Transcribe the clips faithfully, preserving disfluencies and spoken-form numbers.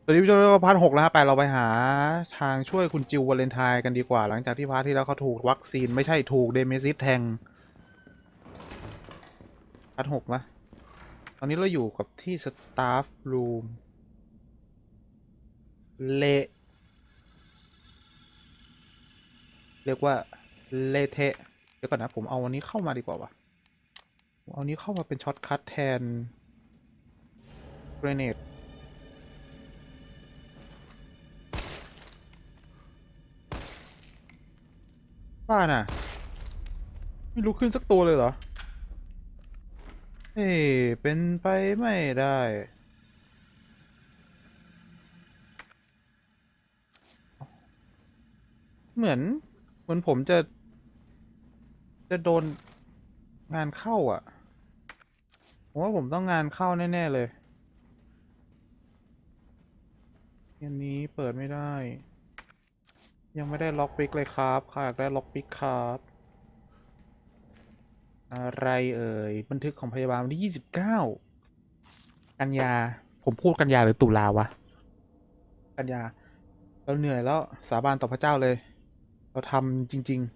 ตอนนี้ผู้ชมพาร์ทหกแล้วครับไปเราไปหาทางช่วยคุณจิววาเลนไทน์กันดีกว่าหลังจากที่พาร์ทที่แล้วเขาถูกวัคซีนไม่ใช่ถูกเดเมซิสแทงพาร์ทหกนะตอนนี้เราอยู่กับที่สตาฟรูมเละเรียกว่าเละเทะเดี๋ยวก่อนนะผมเอาวันนี้เข้ามาดีกว่าวะผมเอานี้เข้ามาเป็นช็อตคัทแทนเกรเนดบ้าน่ะไม่ลุกขึ้นสักตัวเลยเหรอเฮ้เป็นไปไม่ได้เหมือนเหมือนผมจะจะโดนงานเข้าอ่ะผมว่าผมต้องงานเข้าแน่ๆเลยอันนี้เปิดไม่ได้ยังไม่ได้ล็อกปิกเลยครับค่ะอยากได้ล็อกปิกครับอะไรเอ่ยบันทึกของพยาบาลวันที่ยี่สิบเก้ากันยาผมพูดกันยาหรือตุลาวะกันยาเราเหนื่อยแล้วสาบานต่อพระเจ้าเลยเราทำจริง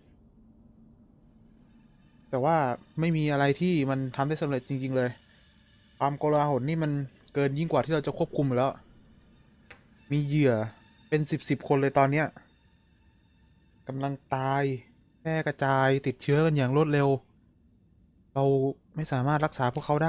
ๆแต่ว่าไม่มีอะไรที่มันทำได้สำเร็จจริงๆเลยความโกลาหลนี่มันเกินยิ่งกว่าที่เราจะควบคุมอยู่แล้วมีเหยื่อเป็นสิบสิบคนเลยตอนเนี้ยกำลังตายแพร่กระจายติดเชื้อกันอย่างรวดเร็วเราไม่สามารถรักษาพวกเขาได้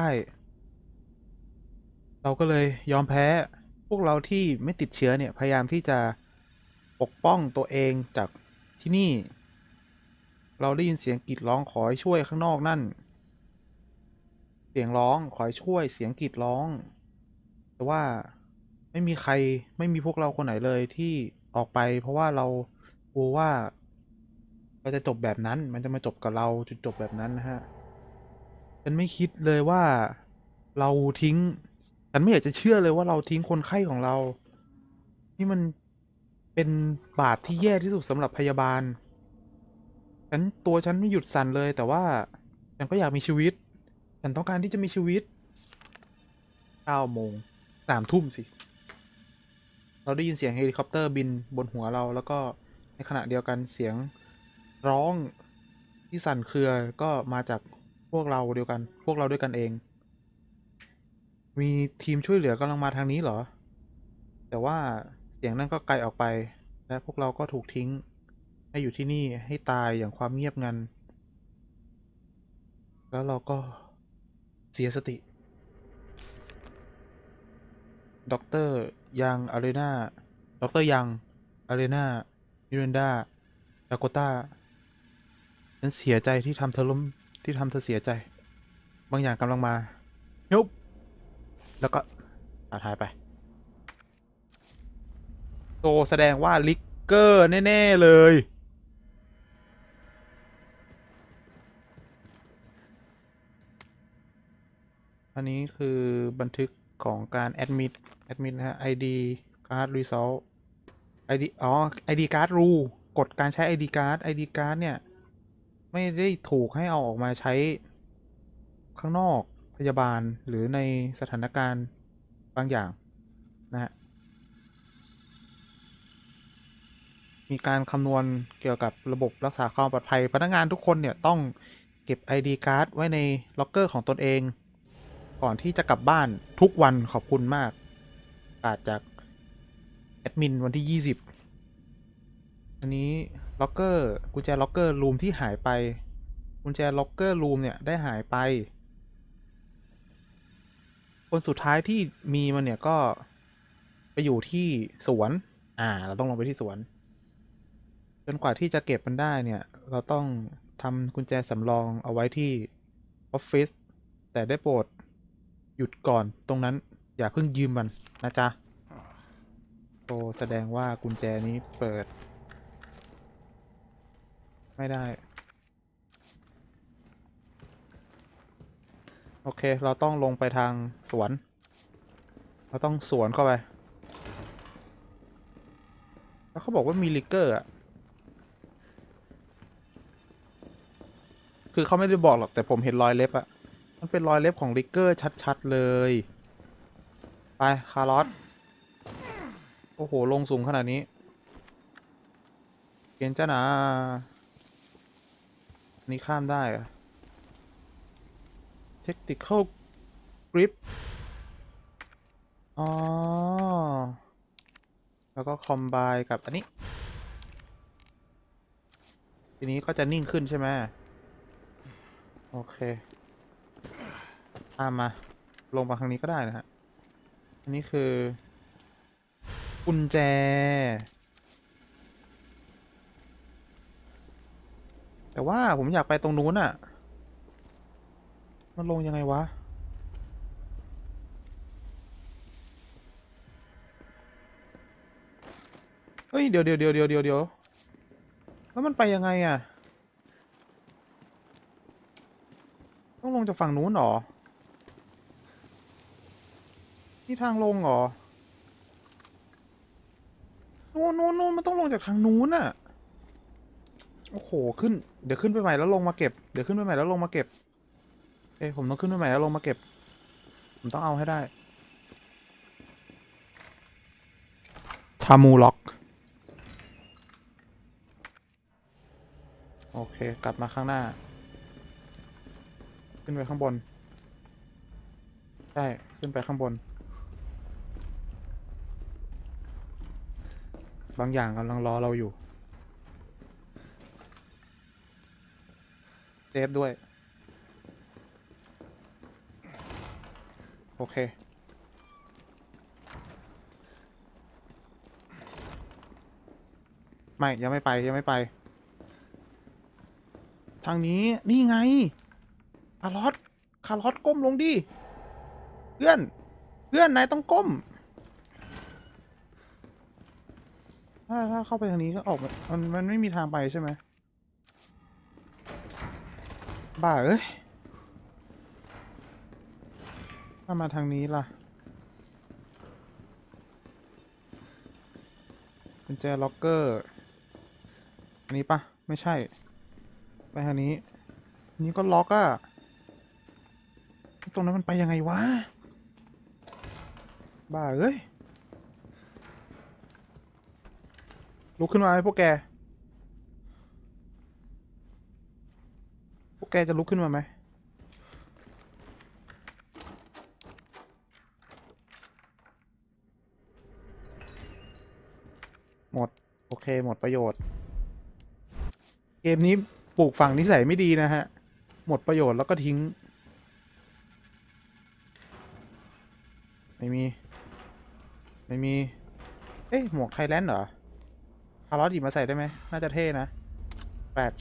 เราก็เลยยอมแพ้ พวกเราที่ไม่ติดเชื้อเนี่ยพยายามที่จะปกป้องตัวเองจากที่นี่ เราได้ยินเสียงกรีดร้องขอให้ช่วยข้างนอกนั่น เสียงร้องขอให้ช่วยเสียงกรีดร้อง แต่ว่าไม่มีใครไม่มีพวกเราคนไหนเลยที่ออกไปเพราะว่าเรากลัวว่าเราจะจบแบบนั้นมันจะมาจบกับเราจุดจบแบบนั้นนะฮะฉันไม่คิดเลยว่าเราทิ้งฉันไม่อยากจะเชื่อเลยว่าเราทิ้งคนไข้ของเรานี่มันเป็นบาปที่แย่ที่สุดสำหรับพยาบาลฉันตัวฉันไม่หยุดสั่นเลยแต่ว่าฉันก็อยากมีชีวิตฉันต้องการที่จะมีชีวิตเก้าโมงสามทุ่มสิ เราได้ยินเสียงเฮลิคอปเตอร์บินบนหัวเราแล้วก็ในขณะเดียวกันเสียงร้องที่สั่นเครือก็มาจากพวกเราเดียวกันพวกเราด้วยกันเองมีทีมช่วยเหลือกำลังมาทางนี้เหรอแต่ว่าเสียงนั้นก็ไกลออกไปและพวกเราก็ถูกทิ้งให้อยู่ที่นี่ให้ตายอย่างความเงียบงันแล้วเราก็เสียสติด็อกเตอร์ยังอารีนาด็อกเตอร์ยังอารีนามิรันดาดาโกต้า ฉันเสียใจที่ทำเธอล้มที่ทำเธอเสียใจบางอย่างกำลังมายุบแล้วก็อาหายไปโตแสดงว่าลิกเกอร์แน่ๆเลยอันนี้คือบันทึกของการแอดมิดแอดมิดนะฮะ ไอ ดี card result ไอ ดี อ๋อ ไอ ดี card rule กฎการใช้ ไอ ดี card ไอ ดี card เนี่ยไม่ได้ถูกให้เอาออกมาใช้ข้างนอกพยาบาลหรือในสถานการณ์บางอย่างนะฮะ มีการคำนวณเกี่ยวกับระบบรักษาความปลอดภัยพนักงานทุกคนเนี่ยต้องเก็บ ไอ ดี card ไว้ในล็อกเกอร์ของตนเองก่อนที่จะกลับบ้านทุกวันขอบคุณมากอาจจากแอดมินวันที่ยี่สิบอันนี้ล็อกเกอร์กุญแจล็อกเกอร์รูมที่หายไปกุญแจล็อกเกอร์รูมเนี่ยได้หายไปคนสุดท้ายที่มีมันเนี่ยก็ไปอยู่ที่สวนอ่าเราต้องลงไปที่สวน จนกว่าที่จะเก็บมันได้เนี่ย เราต้องทำกุญแจสำรองเอาไว้ที่ออฟฟิศแต่ได้โปรดหยุดก่อนตรงนั้นอย่าเพิ่งยืมมันนะจ๊ะโตแสดงว่ากุญแจนี้เปิดไม่ได้ โอเค เราต้องลงไปทางสวน เราต้องสวนเข้าไป แล้วเขาบอกว่ามีลิกเกอร์อ่ะ คือเขาไม่ได้บอกหรอกแต่ผมเห็นรอยเล็บอ่ะ มันเป็นรอยเล็บของลิกเกอร์ชัดๆเลย ไป คาร์ลอสโอ้โหลงสูงขนาดนี้เกณฑ์จ้านะอันนี้ข้ามได้เหรอ Tactical Grip อ๋อแล้วก็คอมไบกับอันนี้ ทีนี้ก็จะนิ่งขึ้นใช่ไหมโอเคตามมาลงมาทางนี้ก็ได้นะฮะอันนี้คือกุญแจแต่ว่าผมอยากไปตรงนู้นอ่ะมันลงยังไงวะเฮ้ยเดี๋ยวเดี๋ยวเดี๋ยวเดี๋ยวเดี๋ยวเดี๋ยวแล้วมันไปยังไงอ่ะต้องลงจากฝั่งนู้นหรอนี่ทางลงหรอนู้นนู้นนู้นมันต้องลงจากทางนู้นอ่ะโอ้โหขึ้นเดี๋ยวขึ้นไปใหม่แล้วลงมาเก็บเดี๋ยวขึ้นไปใหม่แล้วลงมาเก็บเอ้ยผมต้องขึ้นไปใหม่แล้วลงมาเก็บผมต้องเอาให้ได้ชามูล็อกโอเคกลับมาข้างหน้าขึ้นไปข้างบนใช่ขึ้นไปข้างบนบางอย่างกำลังรอเราอยู่เซฟด้วยโอเคไม่ยังไม่ไปยังไม่ไปทางนี้นี่ไงคาร์ลอสคาร์ลอสก้มลงดิเพื่อนเพื่อนนายต้องก้มถ้าถ้าเข้าไปทางนี้ก็ออกมันมันไม่มีทางไปใช่ไหมบ้าเอ้ยถ้ามาทางนี้ล่ะกุญแจล็อกเกอร์อันนี้ปะไม่ใช่ไปทางนี้อันนี้ก็ล็อกอะตรงนั้นมันไปยังไงวะบ้าเอ้ยลุกขึ้นมาไหมพวกแกพวกแกจะลุกขึ้นมาไหมหมดโอเคหมดประโยชน์เกมนี้ปลูกฝังนิสัยไม่ดีนะฮะหมดประโยชน์แล้วก็ทิ้งไม่มีไม่มีเอ๊ะหมวกไทยแลนด์เหรอคาร์ลอสหยิบมาใส่ได้ไหมน่าจะเท่นะแปด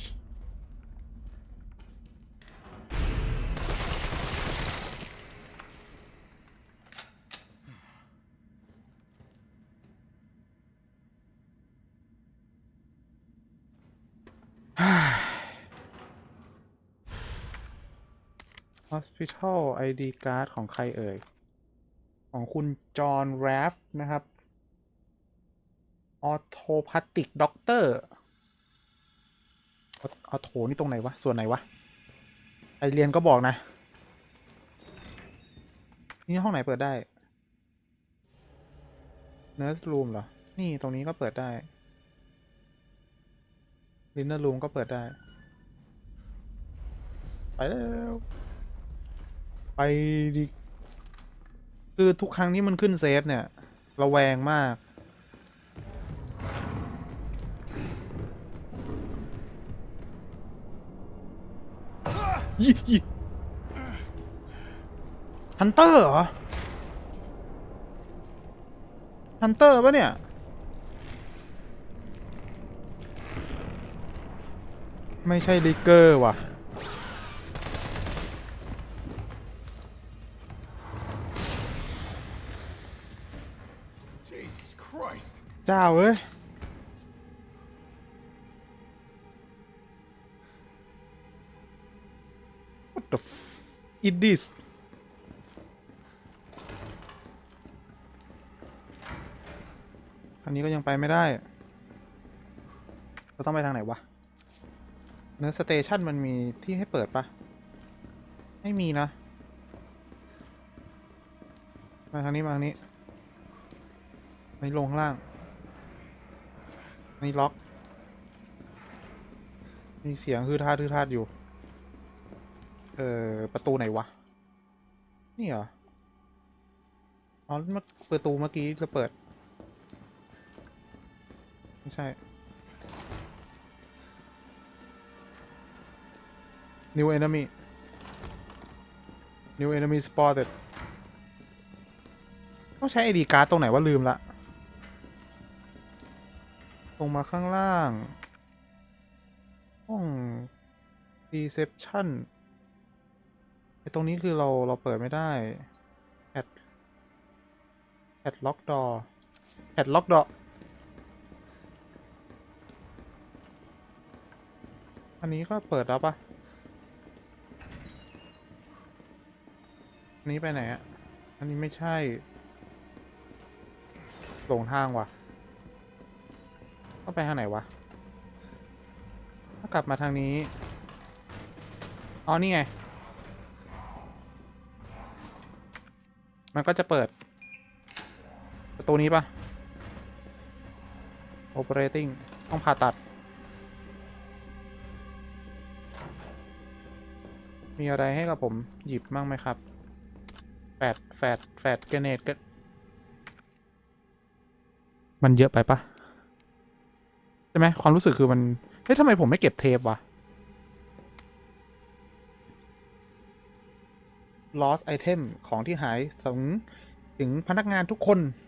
Hospital ไอ ดี Card ของใครเอ่ยของคุณจอห์นแรฟนะครับออโทพาติกด็อกเตอร์ออโทนี่ตรงไหนวะส่วนไหนวะไอเรียนก็บอกนะนี่ห้องไหนเปิดได้ Nurse Room เหรอนี่ตรงนี้ก็เปิดได้ Dinner Room ก็เปิดได้ไปแล้วไปดิคือทุกครั้งที่มันขึ้นเซฟเนี่ยระแวงมากยี่ยี่ฮันเตอร์เหรอฮันเตอร์ปะเนี่ยไม่ใช่ลิกเกอร์ว่ะเจ้าเอ้ย What the f is this อันนี้ก็ยังไปไม่ได้เราต้องไปทางไหนวะเนื้อสเตชันมันมีที่ให้เปิดปะไม่มีนะมาทางนี้มาทางนี้มอันนี้ลงข้างล่างอันนี้ล็อกมีเสียงคือท่าคือท่าอยู่เออประตูไหนวะนี่เหรออ๋อเมื่อประตูเมื่อกี้เราเปิดไม่ใช่ new enemy new enemy spotted ต้องใช้ ไอ ดี การ์ดตรงไหนว่าลืมละตรงมาข้างล่างห้อง reception ไอตรงนี้คือเราเราเปิดไม่ได้ at at lock door at lock door อันนี้ก็เปิดแล้วปะอันนี้ไปไหนอะอันนี้ไม่ใช่หลงทางว่ะต้องไปทางไหนวะถ้ากลับมาทางนี้อ๋อนี่ไงมันก็จะเปิดประตูนี้ปะ operating ห้องผ่าตัดมีอะไรให้กับผมหยิบมั่งไหมครับแฟดแฟดแฟดเกรเนตก็มันเยอะไปปะใช่ไหมความรู้สึกคือมันเฮ้ยทำไมผมไม่เก็บเทปวะ lost item ของที่หายถึงถึงพนักงานทุกคน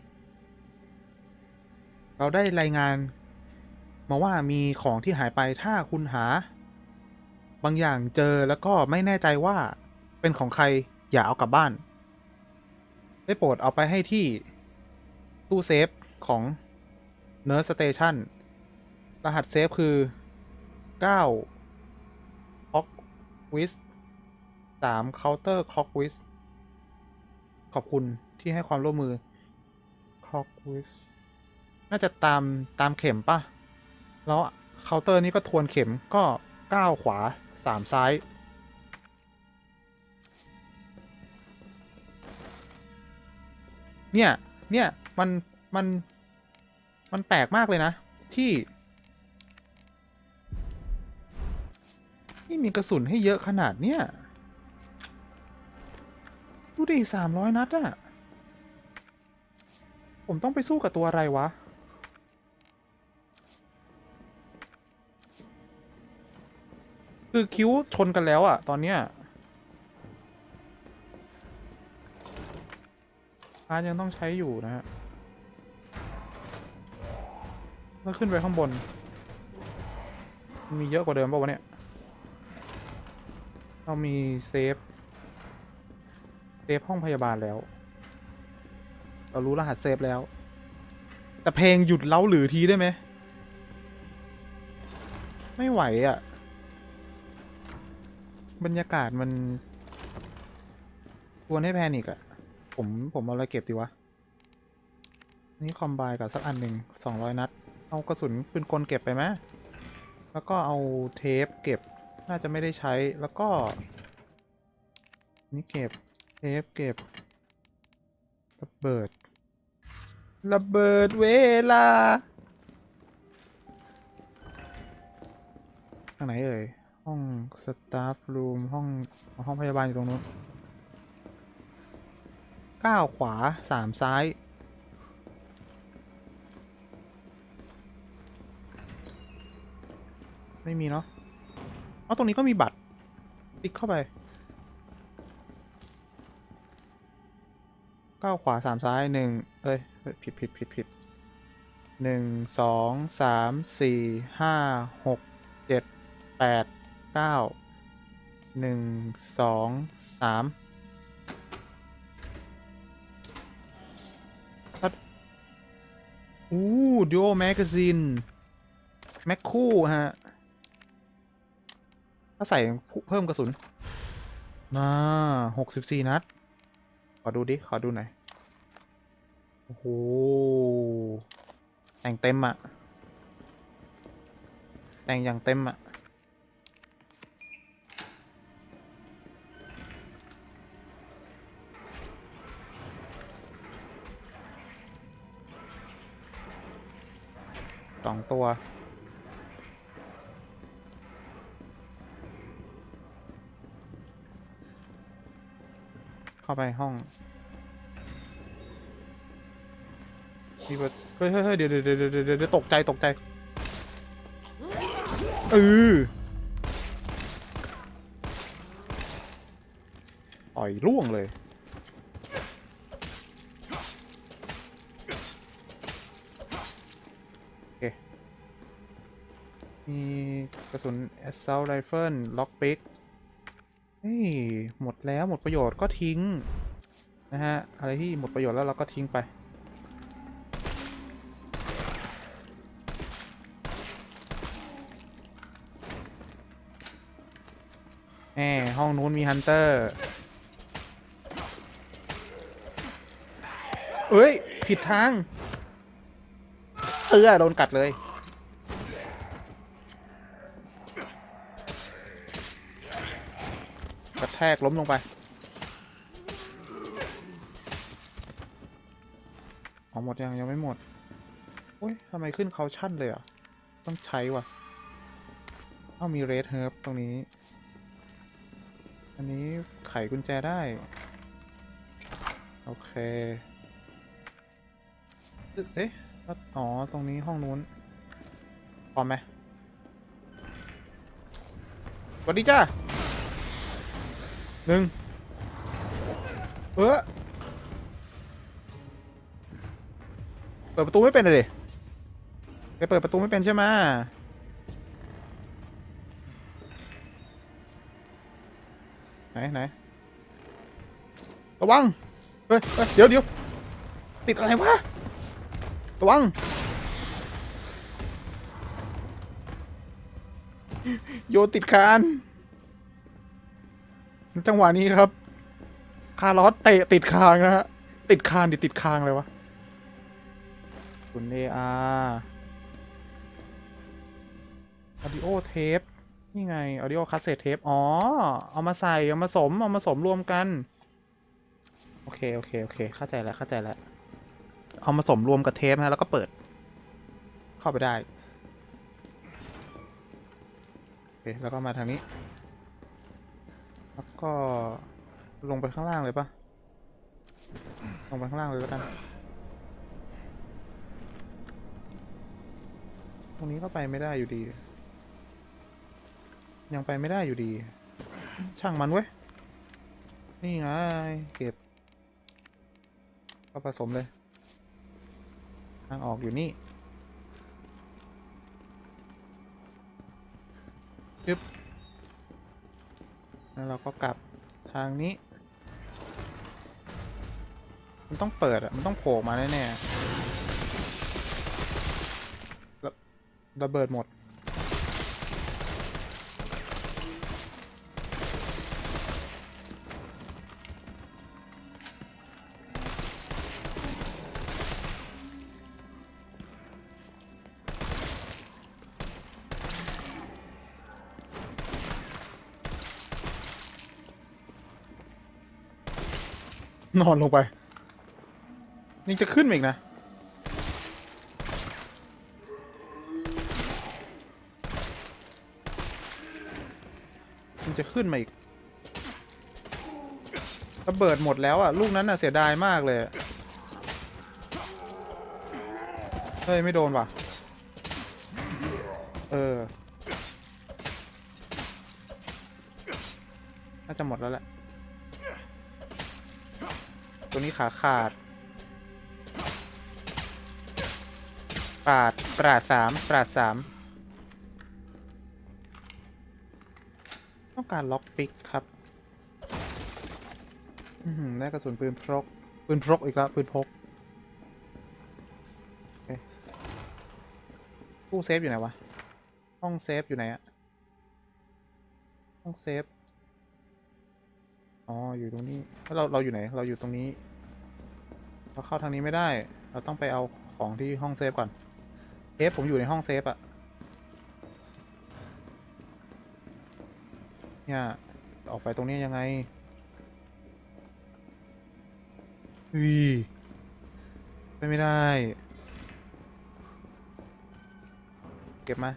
เราได้รายงานมาว่ามีของที่หายไปถ้าคุณหาบางอย่างเจอแล้วก็ไม่แน่ใจว่าเป็นของใครอย่าเอากลับบ้านได้โปรดเอาไปให้ที่ตู้เซฟของ Nurse Station รหัสเซฟคือ เก้า Clock Wiz สาม Counter Clock Wiz ขอบคุณที่ให้ความร่วมมือ Clock Wiz น่าจะตามตามเข็มป่ะแล้วเคาน์เตอร์นี้ก็ทวนเข็มก็เก้าขวาสามซ้ายเนี่ยเนี่ยมันมันมันแปลกมากเลยนะที่นี่มีกระสุนให้เยอะขนาดเนี้ยดูดิสามร้อยนัดอะผมต้องไปสู้กับตัวอะไรวะคือคิ้วชนกันแล้วอะตอนเนี้ยอาร์ตยังต้องใช้อยู่นะฮะแล้วขึ้นไปข้างบนมีเยอะกว่าเดิมป่าวะเนี่ยเรามีเซฟเซฟห้องพยาบาลแล้วเรารู้รหัสเซฟแล้วแต่เพลงหยุดเล้าหรือทีได้ไหมไม่ไหวอ่ะบรรยากาศมันชวนให้แพนิกอ่ะผมผมเอาอะไรเก็บดีวะนี่คอมไบกับสักอันหนึ่งสองร้อยนัดเอากระสุนปืนกลเก็บไปไหมแล้วก็เอาเทปเก็บน่าจะไม่ได้ใช้แล้วก็นี่เก็บเทปเก็บระเบิดระเบิดเวลาทางไหนเอ่ยห้องสตาฟรูมห้องห้องพยาบาลอยู่ตรงนู้นเก้าขวาสามซ้ายไม่มีเนาะเอาตรงนี้ก็มีบัตรติ๊กเข้าไปเก้าขวาสามซ้ายหนึ่งเอ้ยผิดผิดผิดผิดหนึ่งสองสามสี่ห้าหกเจ็ดแปดเก้าหนึ่งสองสามอู้ดูโอแมกกาซีนแม็กคู่ฮะก็ใส่เพิ่มกระสุนมาหกสิบสี่นัดขอดูดิขอดูหน่อยโอ้โหแต่งเต็มอะแต่งอย่างเต็มอะสองตัวเข้าไปห้องมีเปิดเฮ้ยเฮ้ยเดี๋ยวเดี๋ยวเดี๋ยวเดี๋ยวเดี๋ยวตกใจตกใจเออต่อยร่วงเลยโอเคมีกระสุน assault rifle lockpick เฮ้ยหมดแล้วหมดประโยชน์ก็ทิ้งนะฮะอะไรที่หมดประโยชน์แล้วเราก็ทิ้งไปแหมห้องนู้นมีฮันเตอร์เอ้ยผิดทางเออโดนกัดเลยกระแทกล้มลงไปอ๋อหมดยังยังไม่หมดโอ้ยทำไมขึ้นเขาชั่นเลยอ่ะต้องใช้ว่ะเอ้ามีเรดเฮิร์บตรงนี้อันนี้ไขกุญแจได้โอเคเอ๊ะอ๋อตรงนี้ห้องนู้นพร้อมไหมสวัสดีจ้าหนึ่งเออเปิดประตูไม่เป็นเลยไปเปิดประตูไม่เป็นใช่ไหมไหนไหนระวังเฮ้ยเฮ้ยเดี๋ยวเดี๋ยวติดอะไรวะระวังโยนติดคานจังหวะนี้ครับคาร์ลอสเตะติดคางนะฮะติดคานดิติดคางเลยวะคุณเออาร์ออดิโอเทปนี่ไงออดิโอคาสเซ็ตเทปอ๋อเอามาใส่เอามาสมเอามาสมรวมกันโอเคโอเคโอเคเข้าใจแล้วเข้าใจแล้วเอามาสมรวมกับเทปนะแล้วก็เปิดเข้าไปได้โอเคแล้วก็มาทางนี้แล้วก็ลงไปข้างล่างเลยปะลงไปข้างล่างเลยแล้วกันตรงนี้ก็ไปไม่ได้อยู่ดียังไปไม่ได้อยู่ดีช่างมันเว้ยนี่ไงเก็บก็ผสมเลยทางออกอยู่นี่ปึ๊บแล้วเราก็กลับทางนี้มันต้องเปิดอ่ะมันต้องโผล่มาแน่ๆระเบิดหมดนอนลงไปนี่จะขึ้นมาอีกนะมันจะขึ้นมาอีกระเบิดหมดแล้วอ่ะลูกนั้นน่ะเสียดายมากเลยเฮ้ยไม่โดนว่ะเออน่าจะหมดแล้วแหละตัวนี้ขาขาดปราดปราดสามปราดสามต้องการล็อกปิกครับอืมได้กระสุนปืนพกปืนพกอีกแล้วปืนพกตู้เซฟอยู่ไหนวะห้องเซฟอยู่ไหนอะห้องเซฟอ๋ออยู่ตรงนี้แล้วเราเราอยู่ไหนเราอยู่ตรงนี้เราเข้าทางนี้ไม่ได้เราต้องไปเอาของที่ห้องเซฟก่อนเซฟผมอยู่ในห้องเซฟอะเนี่ยออกไปตรงนี้ยังไงอุ้ยไปไม่ได้เก็บมา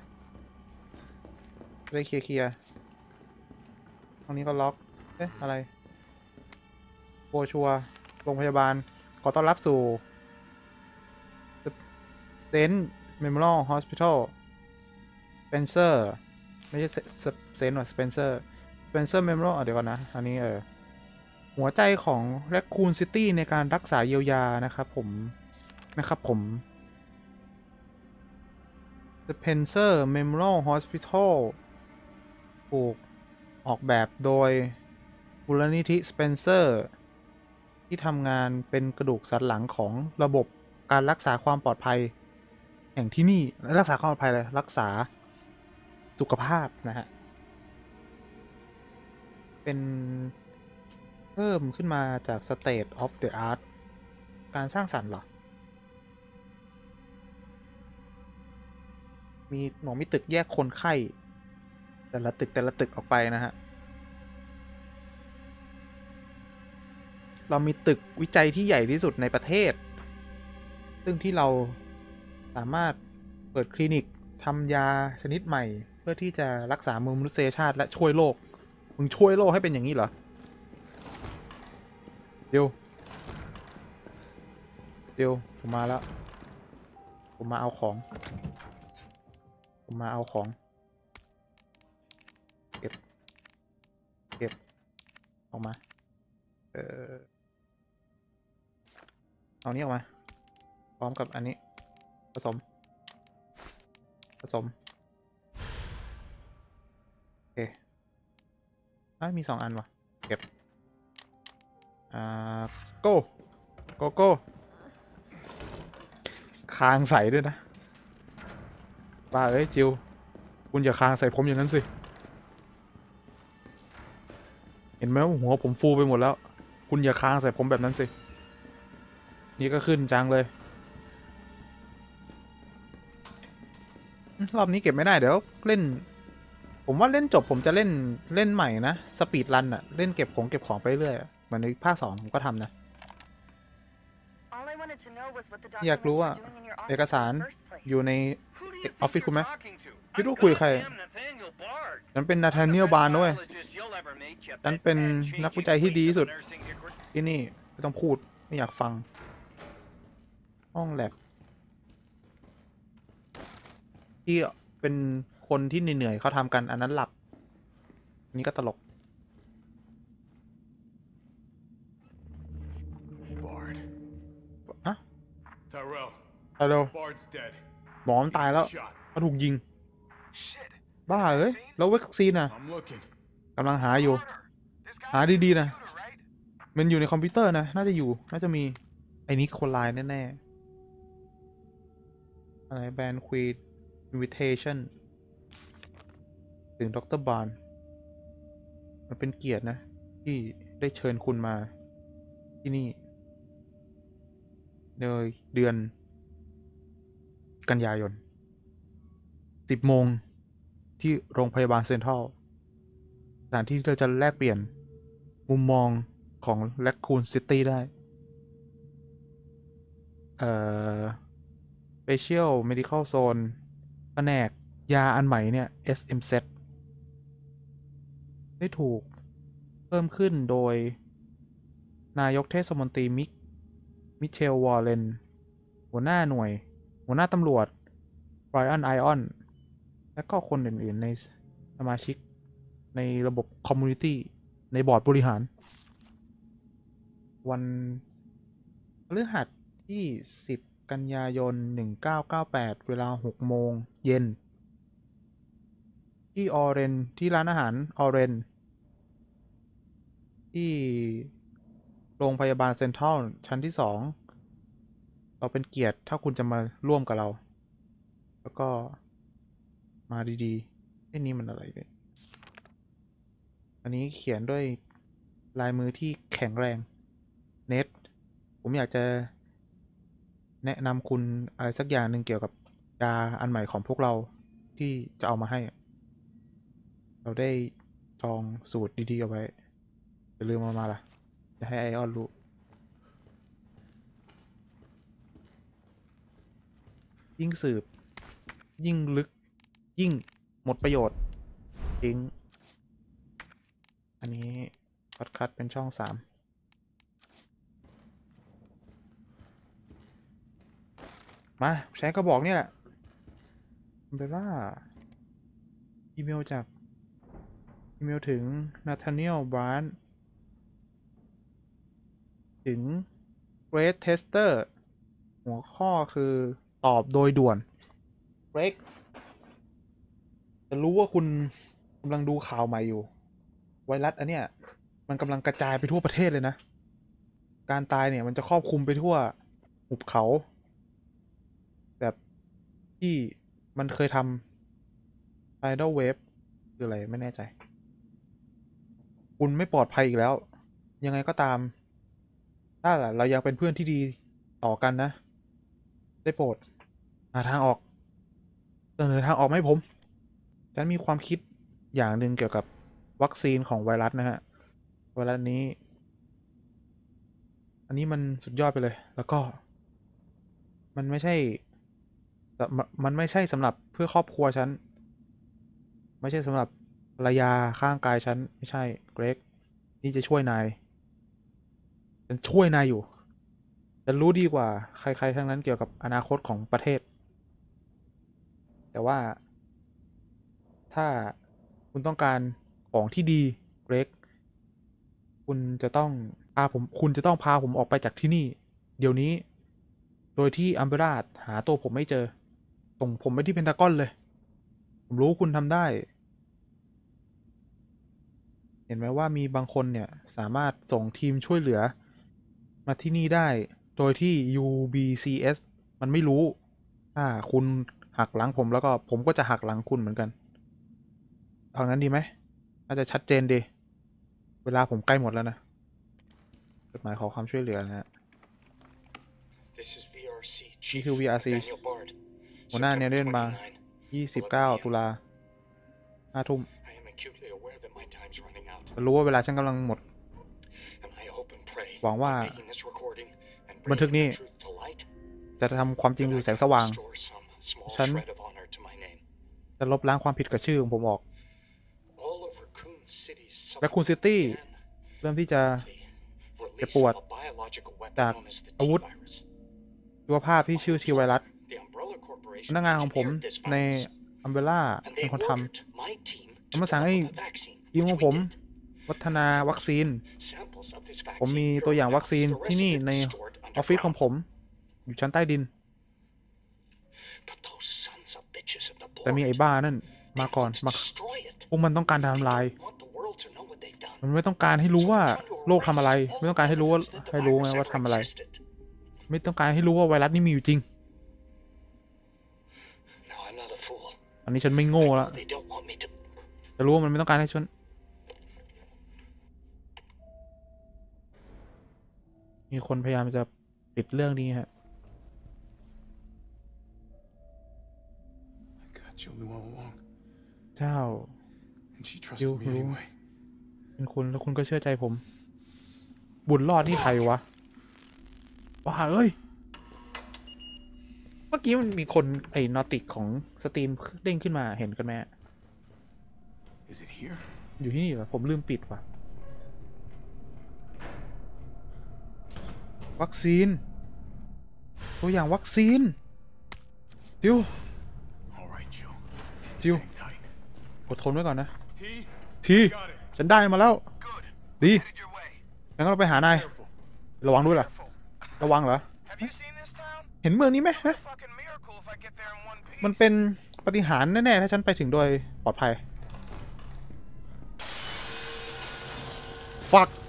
เลยเคลียร์เคลียร์ตรงนี้ก็ล็อกเอ๊ะอะไรโบชัวโรงพยาบาลขอต้อนรับสู่เซนต์เมมโมเรียลฮอสพิทอลสเปนเซอร์ไม่ใช่เซนต์หรอสเปนเซอร์สเปนเซอร์เมมโมเรียลเดี๋ยวก่อนนะอันนี้เออหัวใจของแรคคูนซิตี้ในการรักษาเยียวยานะครับผมนะครับผม Spencer Memorial Hospital ถูกออกแบบโดยมูลนิธิ Spencer ที่ทำงานเป็นกระดูกสันหลังของระบบการรักษาความปลอดภัยแห่งที่นี่รักษาความปลอดภัยเลยรักษาสุขภาพนะฮะเป็นเพิ่มขึ้นมาจาก State of the Art การสร้างสรรค์เหรอมีหมอมีตึกแยกคนไข้แต่ละตึกแต่ละตึกออกไปนะฮะเรามีตึกวิจัยที่ใหญ่ที่สุดในประเทศซึ่งที่เราสามารถเปิดคลินิกทำยาชนิดใหม่เพื่อที่จะรักษามนุษยชาติและช่วยโลกมึงช่วยโลกให้เป็นอย่างนี้เหรอเดี๋ยวเดี๋ยวผมมาแล้วผมมาเอาของผมมาเอาของเก็บเก็บออกมาเออเอานี้ออกมาพร้อมกับอันนี้ผสมผสมโอเคอ่ะมีสองอันวะเก็บอ่าโก้โกโก้คางใส่ด้วยนะบ้าเอ้ยจิวคุณอย่าคางใส่ผมอย่างนั้นสิเห็นไหมว่าหัวผมฟูไปหมดแล้วคุณอย่าคางใส่ผมแบบนั้นสินี่ก็ขึ้นจังเลยรอบนี้เก็บไม่ได้เดี๋ยวเล่นผมว่าเล่นจบผมจะเล่นเล่นใหม่นะสปีดรันอะเล่นเก็บของเก็บของไปเรื่อยเหมือนในภาคสองผมก็ทำนะอยากรู้ว่าเอกสารอยู่ในออฟฟิศคุณไหมพี่รู้คุยใครฉันเป็นนาธาเนียลบาร์นด้วยฉันเป็นนักวิจัยที่ดีที่สุดที่นี่ไม่ต้องพูดไม่อยากฟังห้องแลบที่เป็นคนที่เหนื่อยๆเขาทำกันอันนั้นหลับอันนี้ก็ตลกฮะฮัลโหลหมอมตายแล้วเขาถูกยิงบ้าเอ้ยแล้ววัคซีนอ่ะกำลังหาอยู่หาดีๆนะมันอยู่ในคอมพิวเตอร์นะน่าจะอยู่น่าจะมีไอ้นี้คนไลน์แน่ๆอะไรแบนควีนอินวิเทชั่นถึงดรบาร์นมันเป็นเกียรตินะที่ได้เชิญคุณมาที่นี่ในเดือนกันยายนสิบโมงที่โรงพยาบาลเซ็นทรัลสถานที่ที่เราจะแลกเปลี่ยนมุมมองของแรคคูนซิตี้ได้เอ่อ Special Medical Zone แผนกยาอันใหม่เนี่ย เอส เอ็ม เซด ได้ถูกเพิ่มขึ้นโดยนายกเทศมนตรีมิกมิเชลวอร์เรนหัวหน้าหน่วยหัวหน้าตำรวจไบรอันไอออนและก็คนอื่นๆในสมาชิกในระบบคอมมูนิตี้ในบอร์ดบริหารวันพฤหัสที่สิบกันยายนหนึ่งเก้าเก้าแปดเวลาหกโมงเย็นที่ออเรนที่ร้านอาหารออเรนที่โรงพยาบาลเซ็นทรัลชั้นที่สองเราเป็นเกียรติถ้าคุณจะมาร่วมกับเราแล้วก็มาดีๆไอ้นี่มันอะไรเนี่ยอันนี้เขียนด้วยลายมือที่แข็งแรงเน็ตผมอยากจะแนะนำคุณอะไรสักอย่างหนึ่งเกี่ยวกับยาอันใหม่ของพวกเราที่จะเอามาให้เราได้จองสูตรดีๆเอาไว้อย่าลืมมามาล่ะจะให้ไอออนรู้ยิ่งสืบยิ่งลึกยิ่งหมดประโยชน์ทิ้งอันนี้คัดคัดเป็นช่องสามมาใช้กระบอกนี่แหละเบลล่าอีเมลจากอีเมลถึง Nathaniel Brand ถึง Great Tester หัวข้อคือตอบโดยด่วน Greg จะรู้ว่าคุณกำลังดูข่าวใหม่อยู่ไวรัสอันเนี้ยมันกำลังกระจายไปทั่วประเทศเลยนะการตายเนี่ยมันจะครอบคลุมไปทั่วหุบเขาแบบที่มันเคยทำ Tidal Wave คืออะไรไม่แน่ใจคุณไม่ปลอดภัยอีกแล้วยังไงก็ตามถ้าเรายังเป็นเพื่อนที่ดีต่อกันนะได้โปรดหาทางออกเสนอทางออกให้ผมฉันมีความคิดอย่างหนึ่งเกี่ยวกับวัคซีนของไวรัสนะฮะไวรัสนี้อันนี้มันสุดยอดไปเลยแล้วก็มันไม่ใช่มันไม่ใช่สำหรับเพื่อครอบครัวฉันไม่ใช่สำหรับภรรยาข้างกายฉันไม่ใช่เกรกนี่จะช่วยนายฉันช่วยนายอยู่ฉันรู้ดีกว่าใครๆทั้งนั้นเกี่ยวกับอนาคตของประเทศแต่ว่าถ้าคุณต้องการของที่ดีเกรกคุณจะต้องพาผมคุณจะต้องพาผมออกไปจากที่นี่เดี๋ยวนี้โดยที่อัมเบราหาตัวผมไม่เจอส่งผมไปที่เพนทากอนเลยผมรู้คุณทำได้เห็นไหมว่ามีบางคนเนี่ยสามารถส่งทีมช่วยเหลือมาที่นี่ได้โดยที่ ยู บี ซี เอส มันไม่รู้ถ้าคุณหักหลังผมแล้วก็ผมก็จะหักหลังคุณเหมือนกันเอางั้นดีไหมน่าจะชัดเจนดีเวลาผมใกล้หมดแล้วนะจดหมายขอความช่วยเหลือนะฮะนี่คือ วี อาร์ ซี หัวหน้าเนี่ยเดินมายี่สิบเก้าตุลาห้าทุ่มฉันรู้ว่าเวลาฉันกำลังหมดหวังว่าบันทึกนี้จะทำความจริงอยู่แสงสว่างฉันจะลบล้างความผิดกับชื่อของผมออกแรคคูนซิตี้เริ่มที่จะเจ็บปวดจากอาวุธชีวภาพที่ชื่อทีไวรัสพนักงานของผมในอัมเบร่าเป็นคนทำผมมาสั่งให้ทีมของผมพัฒนาวัคซีนผมมีตัวอย่างวัคซีนที่นี่ในออฟฟิศของผมอยู่ชั้นใต้ดินแต่มีไอ้บ้านั่นมาก่อนมาพวกมันต้องการทำลายมันไม่ต้องการให้รู้ว่าโลกทำอะไรไม่ต้องการให้รู้ว่าให้รู้ไงว่าทำอะไรไม่ต้องการให้รู้ว่าไวรัสนี่มีอยู่จริงอันนี้ฉันไม่โง่แล้วแต่รู้ว่ามันไม่ต้องการให้ฉันมีคนพยายามจะปิดเรื่องนี้ฮะเจ้ายูรู้เป็นคุณแล้วคุณก็เชื่อใจผมบุญรอดนี่ใครวะว้าเอ้ยเมื่อกี้มันมีคนไอ้นอติกของสตรีมเด้งขึ้นมาเห็นกันไหมอยู่ที่นี่เหรอผมลืมปิดว่ะวัคซีนตัวอย่างวัคซีนจิวจิวอดทนไว้ก่อนนะทีฉันได้มาแล้วดีงั้นเราไปหานายระวังด้วยล่ะระวังเหรอเห็นเมืองนี้ไหมฮะมันเป็นปาฏิหาริย์แน่ๆถ้าฉันไปถึงโดยปลอดภัยฟัก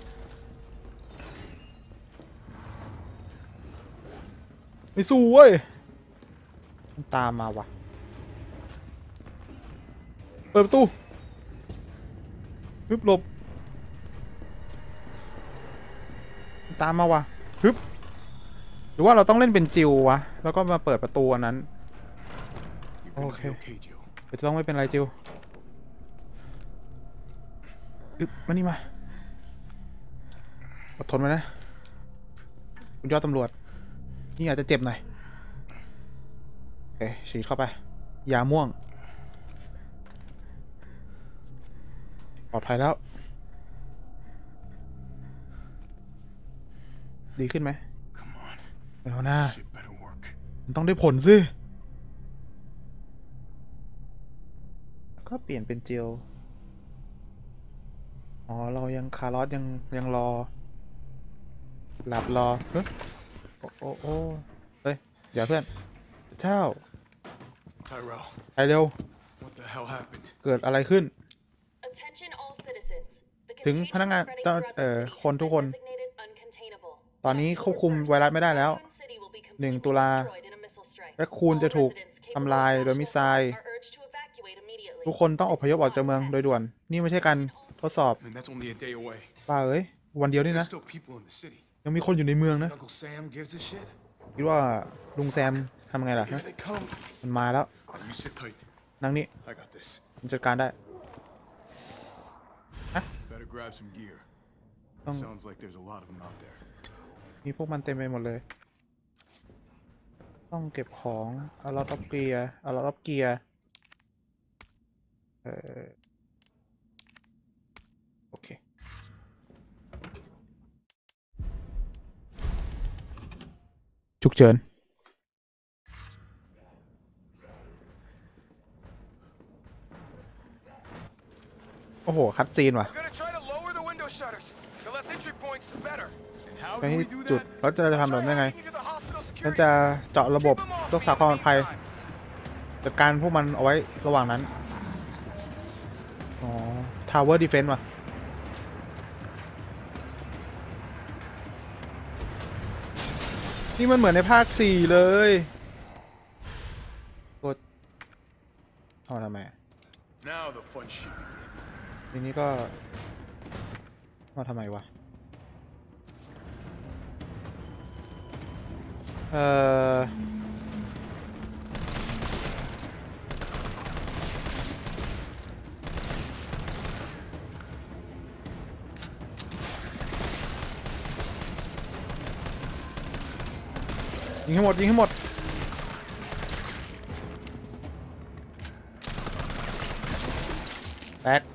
ไม่สู้เว้ยตามมาว่ะเปิดประตูฮึบหลบตามมาว่ะฮึบหรือว่าเราต้องเล่นเป็นจิววะแล้วก็มาเปิดประตูอันนั้นโอเคจะต้องไม่เป็นไรจิวฮึบมานี่มาอดทนไว้นะคุณยอดตำรวจนี่อาจจะเจ็บหน่อยโอเคฉีดเข้าไปยาม่วงปลอดภัยแล้วดีขึ้นไหมเอาหน้ามันต้องได้ผลสิก็เปลี่ยนเป็นเจลอ๋อเรายังคาร์ลอสยังยังรอหลับรอเฮ้ยโอ้โอ้โอ้เฮ้ยเดี๋ยวเพื่อนเจ้าไปเร็วเกิดอะไรขึ้นถึงพนักงานเอ่อคนทุกคนตอนนี้ควบคุมไวรัสไม่ได้แล้วหนึ่งตุลาแรคคูนจะถูกทำลายโดยมิสไซล์ทุกคนต้องอพยพออกจากเมืองโดยด่วนนี่ไม่ใช่การทดสอบป่าเอ้ยวันเดียวนี่นะยังมีคนอยู่ในเมืองนะคิดว่าลุงแซมทำไงล่ะมันมาแล้วนั่งนี่มันจัดการได้ต้องมีพวกมันเต็มไปหมดเลยต้องเก็บของเอาล็อตออฟเกียร์เอาล็อตออฟเกียร์เออโอเคฉุกเฉินโอ้โหคัดซีนว่ะไปที่จุดแล้วจะจะทำแบบยังไงฉันจะเจาะระบบรักษาความปลอดภัยจัดการพวกมันเอาไว้ระหว่างนั้นอ๋อ Tower Defense ว่ะนี่มันเหมือนในภาคสี่เลยกดเอาทำไมทีนี้ก็มาทำไมวะเออยิงให้หมดยิงให้หมดแตก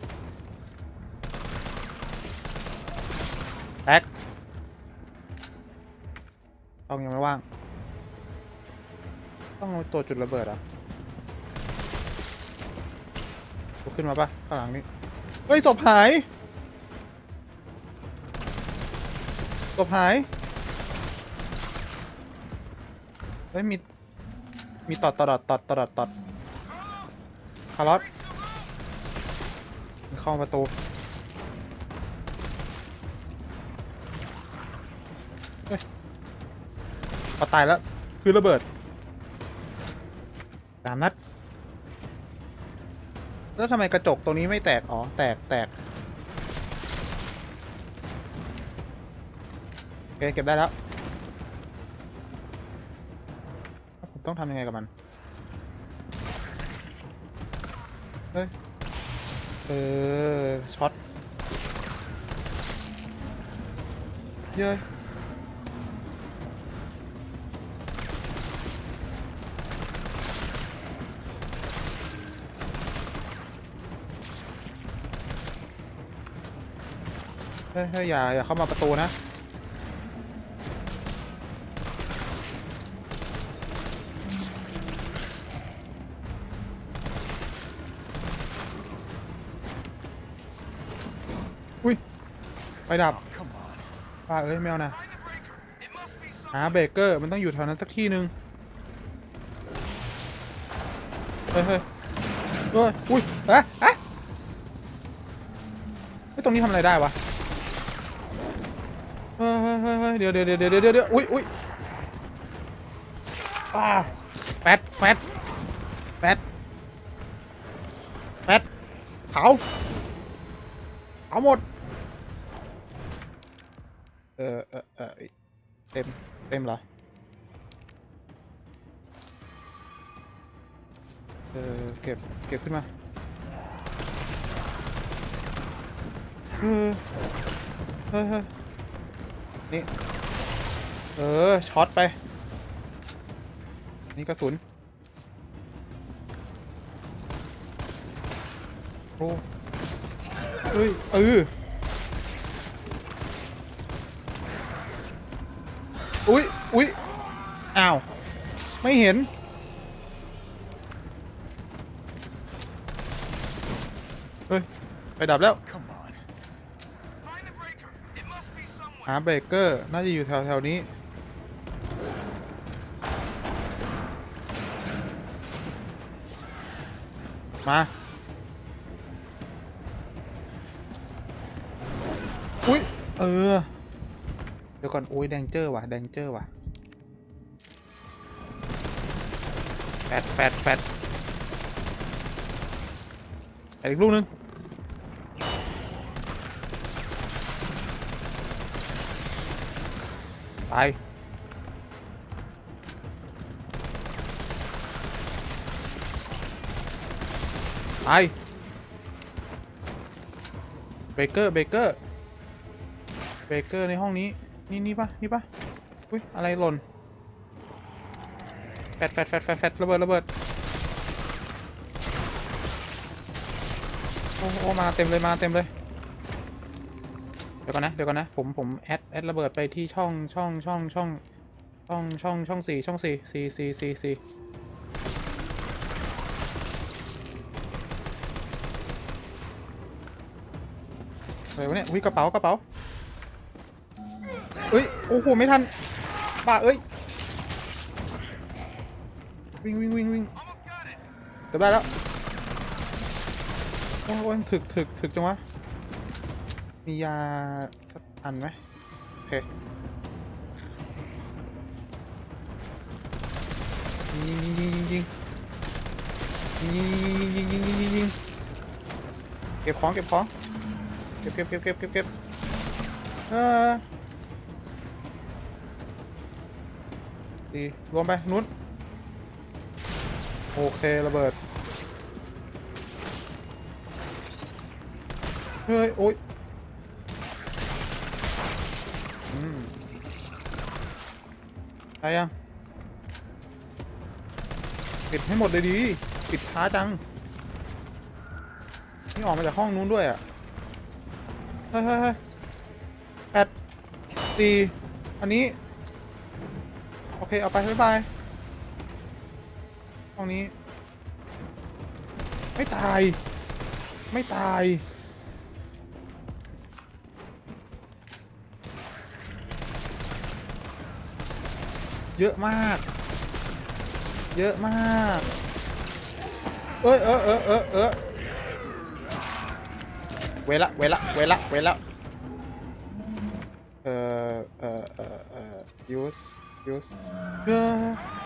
แตกต้องยังไม่ว่างต้องเอาตัวจุดระเบิดอ่ะลุกขึ้นมาปะข้างหลังนี่เฮ้ยศพหายศพหายเฮ้ยมีมีตอดตอดตอดตอดตอดคาร์ลอสเข้าประตูเฮ้ยพอตายแล้วคือระเบิดสามนัดแล้วทำไมกระจกตรงนี้ไม่แตกอ๋อแตกแตกโอเคเก็บได้แล้วผมต้องทำยังไงกับมันเฮ้ยเออช็อตเย้ยเฮ้ยเฮ้ยอย่าอย่าเข้ามาประตูนะอุ้ยไปดับป้าเอ้ยแมวนะหาเบเกอร์มันต้องอยู่แถวนั้นสักที่หนึ่งเฮ้ยเฮ้ยเฮ้ยอุ้ยอะอะไอ้ตรงนี้ทำอะไรได้วะเฮ้ยเฮ้ยเฮ้ยเดี๋ยวเดี๋ยวเดี๋ยวเดี๋ยวเดี๋ยวอุ้ยอุ้ยป้าแฟตแฟตแฟตแฟตเผาเผาหมดเออเออเออเต็มเต็มเหรอเออเก็บเก็บขึ้นมาเออเฮ้ยเฮ้ยนี่เออช็อตไปนี่กระสุนโอ้เฮ้ยเอออุ้ยอุ้ยอ้าวไม่เห็นเฮ้ยไปดับแล้วหาเบรกเกอร์น่าจะอยู่แถวแถวนี้มาอุ้ยเออเดี๋ยวก่อนอุ้ยแดงเจอร์ว่ะแดงเจอร์ว่ะแฟดแฟดแฟดอีกลูกนึงไปไปเบเกอร์เบเกอร์เบเกอร์ในห้องนี้นี่นี่ปะนี่ปะอุ้ยอะไรหล่นแฟดแฟดแฟดแฟดแฟดระเบิดระเบิดโอ้โหมาเต็มเลยมาเต็มเลยเดี๋ยวก่อนนะเดี๋ยวก่อนนะผมผมแอดแอดระเบิดไปที่ช่องช่องช่องช่องช่องช่องช่องสี่ช่องสี่สี่สี่สี่สี่อะไรวะเนี่ยอุ้ยกระเป๋ากระเป๋าเอ้ยโอ้โหไม่ทันป่าเอ้ยวิ่งวิ่งวิ่งวิ่งเดี๋ยวได้แล้วโอ้โหถึกถึกถึกจังวะมียาสักอันไหมโอเคยิงยิงยิงยิงยิงยิงยิงยิงยิงยิงเก็บของเก็บของเก็บเก็บเก็บเก็บเก็บเก็บเออดีรวมไปนู้นโอเคระเบิดเฮ้ยโอ๊ยอืมได้ยังปิดให้หมดเลยดีปิดช้าจังนี่ออกมาจากห้องนู้นด้วยอ่ะเฮ้ยเฮ้ยเฮ้ยแปดสี่อันนี้โอเคเอาไปบ๊ายบายห้องนี้ไม่ตายไม่ตายเยอะมากเยอะมากเอ้ยเออเออเออเออเวละเวละเวละเวละเออเออเออเออ use use เออ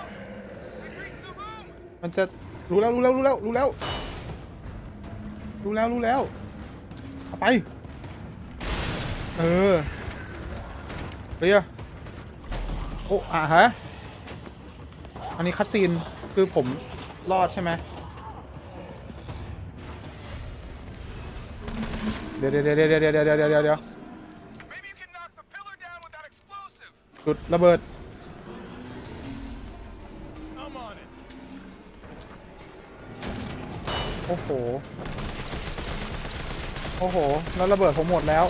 มันจะรู้แล้วรู้แล้วรู้แล้วรู้แล้วรู้แล้วรู้แล้วเอาไปเออเรียโอ้อ่ะฮะอันนี้คัตซีนคือผมรอดใช่ไหมเดี๋ยวเดี๋ยวเดี๋ยวเดี๋ยวเดี๋ยวเดี๋ยวเดี๋ยวเดี๋ยวเดี๋ยวจุดระเบิดโอ้โหโอ้โหแล้วระเบิดผมหมดแล้ว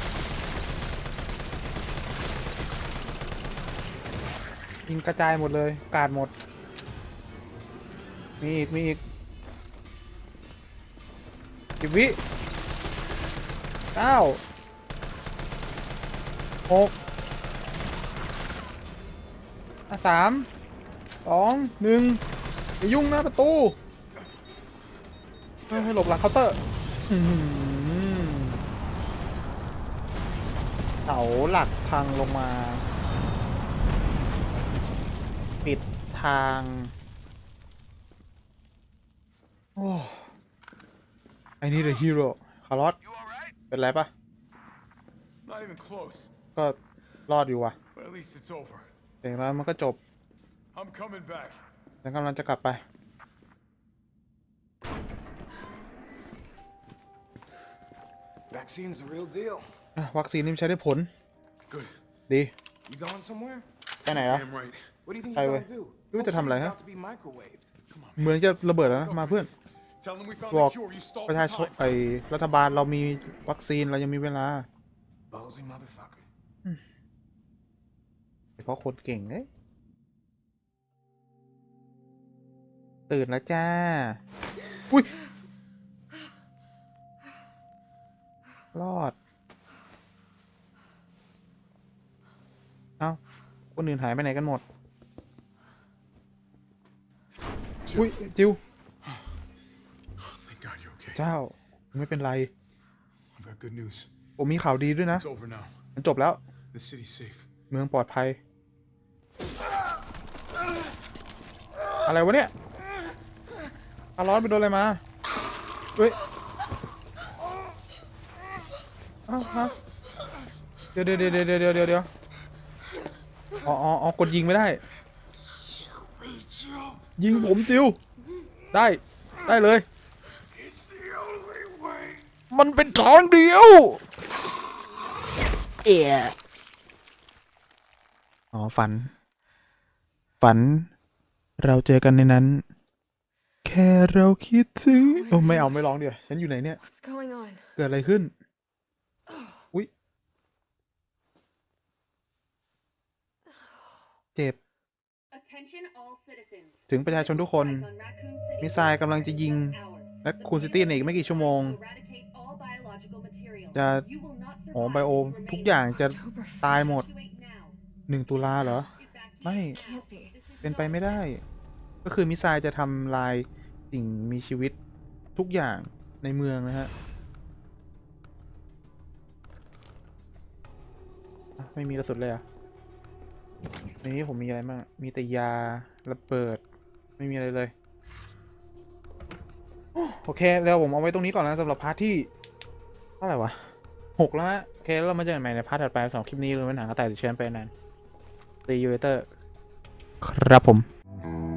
ยิงกระจายหมดเลยกาดหมดมีอีกมีอีกสิบวิเก้าหกสามสองหนึ่งอย่ายุ่งนะประตูให้หลบหลังเคาน์เตอร์เสาหลักพังลงมาปิดทางโอ้ I need a hero คาร์ลอสเป็นไรปะก็รอดอยู่ว่ะแต่แล้วมันก็จบฉันกำลังจะกลับไปวัคซีนนี่มันใช้ได้ผลดีไปไหนอ่ะไปเว้ยรู้จะทำอะไรฮะเหมือนจะระเบิดแล้วนะมาเพื่อน Tell them we found บอก the cure. You stalled ประ for ชาชน time. ไอรัฐบาลเรามีวัคซีนเรายังมีเวลา Ballsy motherfucker. เพราะคนเก่งเอ้ยตื่นแล้วจ้า อุ้ย รอด เอ้า คนอื่นหายไปไหนกันหมด อุ้ย จิว Thank God you're okay. เจ้า ไม่เป็นไร I've got good news. ผมมีข่าวดีด้วยนะ It's over now. มันจบแล้ว The city's safe. เมืองปลอดภัย อะไรวะเนี่ยอาร้อนไปโดนอะไรมาเฮ้ยอ้าวฮะเดี๋ยวเดี๋ยวเดี๋ยวเดี๋ยวเดี๋ยวเดี๋ยวอ๋ออ๋ออ๋อกดยิงไม่ได้ ยิงผมจิว ได้ ได้เลย It's the only way. มันเป็นทางเดียว เอ๋อ๋อ ฝัน ฝัน เราเจอกันในนั้น แค่เราคิดถึงโอ้ไม่เอาไม่ร้องเดี๋ยวฉันอยู่ไหนเนี่ย What's going on? เกิดอะไรขึ้น อุ๊ย เจ็บ Attention all citizens. ถึงประชาชนทุกคน On Raccoon City มิสไซล์กำลังจะยิง และคูนซิตี้ในอีกไม่กี่ชั่วโมง eradicate all biological materials. จะ You will not อ๋อ survive ไบโอม to ทุก remain อย่างจะ October ตาย first. หมด Evacuate now. หนึ่งตุลาเหรอ Evacuate ไม่ Can't be. This is เป็นไป not ไม่ได้ ก็คือมิสไซล์จะทำลายสิ่งมีชีวิตทุกอย่างในเมืองนะฮะอ่ะไม่มีกระสุนเลยเหรอ่ะในนี้ผมมีอะไรบ้าง มีแต่ยาระเบิด ไม่มีอะไรเลย โอเคแล้วผมเอาไว้ตรงนี้ก่อนนะสำหรับพาร์ทที่เท่าไหร่วะหกแล้วฮะโอเคแล้วเรามาเจอกันใหม่ในพาร์ทถัดไปสำหรับคลิปนี้เลยเป็นหนังกระต่ายติดเชื้อไปนาน See you later ครับผม